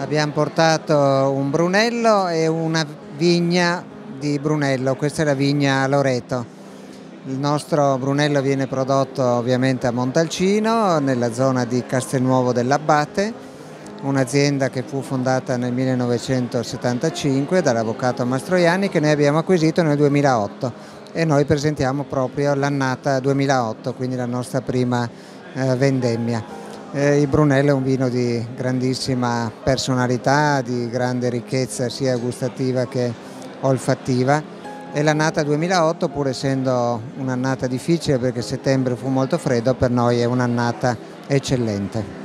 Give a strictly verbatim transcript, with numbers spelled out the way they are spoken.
Abbiamo portato un Brunello e una vigna di Brunello, questa è la vigna Loreto. Il nostro Brunello viene prodotto ovviamente a Montalcino, nella zona di Castelnuovo dell'Abate, un'azienda che fu fondata nel millenovecentosettantacinque dall'avvocato Mastroianni, che noi abbiamo acquisito nel duemilaotto, e noi presentiamo proprio l'annata duemilaotto, quindi la nostra prima eh, vendemmia. Eh, il Brunello è un vino di grandissima personalità, di grande ricchezza sia gustativa che olfattiva, e l'annata duemilaotto, pur essendo un'annata difficile perché settembre fu molto freddo, per noi è un'annata eccellente.